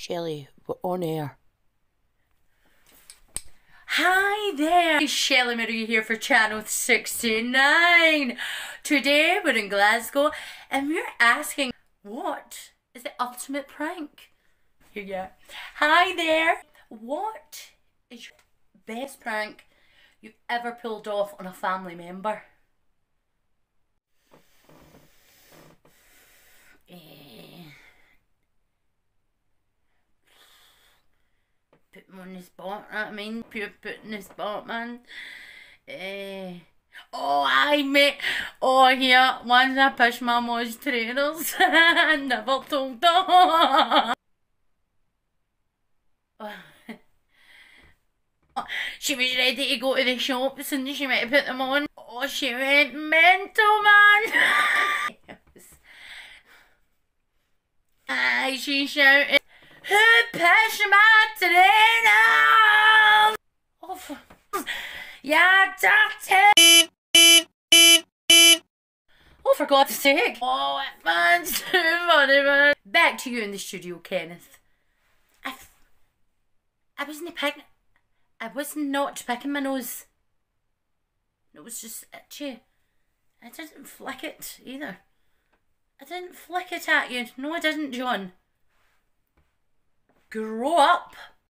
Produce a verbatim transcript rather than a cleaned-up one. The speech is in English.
Shelley, we're on air. Hi there, Shelley Marie here for channel sixty-nine. Today we're in Glasgow and we're asking, what is the ultimate prank? Here you go. Hi there, what is your best prank you've ever pulled off on a family member? Eh. Put him on the spot, I mean, pure put in the spot, man. Eh. Oh, I mate. Oh, here, once I pushed my mom's trainers and never told her. She was ready to go to the shops and she might have put them on. Oh, she went mental, man. Aye, she shouted, "Who pushed my trainers?" Oh, for... yeah, dirty. Oh, for God's sake. Oh, man's too funny, man. Back to you in the studio, Kenneth. I, I wasn't picking, I was not picking my nose. It was just itchy. I didn't flick it either. I didn't flick it at you. No, I didn't, John. Grow up.